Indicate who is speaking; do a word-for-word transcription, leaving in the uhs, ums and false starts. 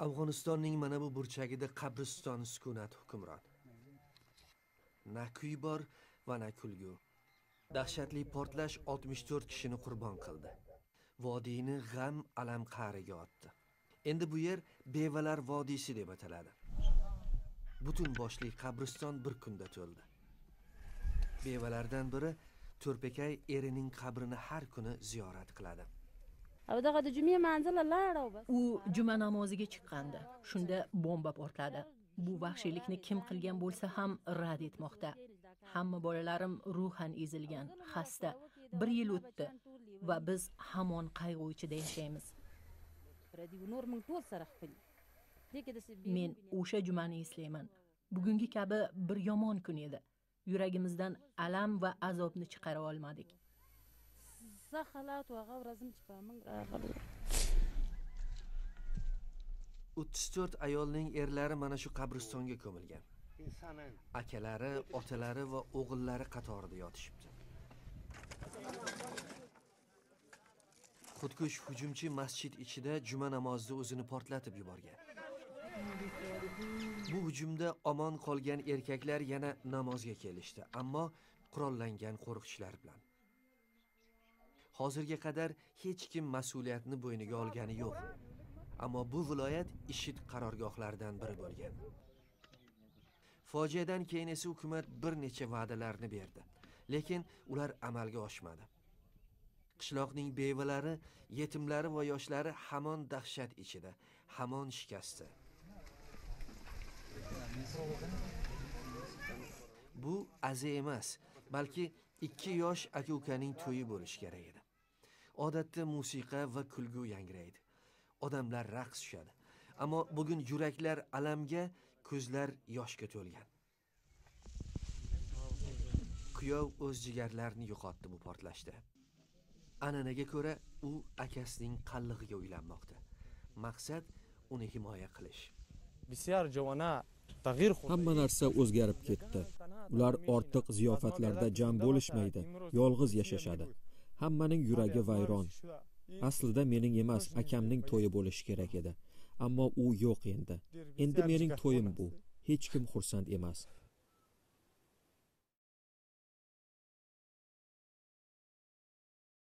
Speaker 1: Afg'onistonning mana bu burchagida qabriston sukunat hukmron. Na kuy bor va na kulgu. Dahshatli portlash oltmish to'rt kishini qurbon qildi. Vodiyni g'am alam qa'riga otdi. Endi bu yer bevalar vodiysi deb ataladi. Butun boshli qabriston bir kunda to'ldi. Bevalardan biri To'rpekay erining qabrini har kuni ziyorat qiladi.
Speaker 2: U juma namoziga chiqqandi. Shunda bomba portladi. Bu vahshiylikni kim qilgan bo'lsa ham rad etmoqda. Hamma bolalarim ruhan ezilgan, xasta. Bir yil o'tdi va biz hamon qayg'u ichida yashaymiz. Men o'sha jumani eslayman. Bugungi kabi bir yomon kun edi. Yuragimizdan alam va azobni chiqara olmadik.
Speaker 1: o'ttiz to'rt ayolning erlari mana shu qabristonga ko'milgan. Akalari, otalari va o'g'illari qatorida yotishibdi. Xudkush hujumchi masjid ichida juma namozida o'zini portlatib yuborgan. Bu hujumda omon qolgan erkaklar yana namozga kelishdi, ammo qurollangan qo'riqchilar bilan. Hozirga qadar hech kim mas'uliyatni bo'yniga olgani yo'q. Ammo bu viloyat IShID qarorgohlaridan biri bo'lgan. Fojiadan keyin esa hukumat bir necha va'dalarni berdi, lekin ular amalga oshmadi. Qishloqning bevalari, yetimlari va yoshlari hamon dahshat ichida, hamon shikasta. Bu aza emas, balki ikki yosh aka-ukaning to'yi bo'lishi kerak edi. Odatda musiqa va kulgu yangraydi. Odamlar raqs tushadi. Ammo bugun yuraklar alamga, ko'zlar yoshga to'lgan. Kuyov o'z jigarlarini yo'qotdi bu portlashda. An'anaga ko'ra, u akasining qallig'iga uylanmoqda. Maqsad uni himoya qilish.
Speaker 3: Hamma narsa o'zgarib ketdi. Ular ortiq ziyofatlarda jam bo'lishmaydi, yolg'iz yashashadi. Hammaning yuragi vayron. Aslida mening emas, akamning to'yi bo'lishi kerak edi. Ammo u yo'q endi. Endi mening to'yim bu. Hech kim xursand emas.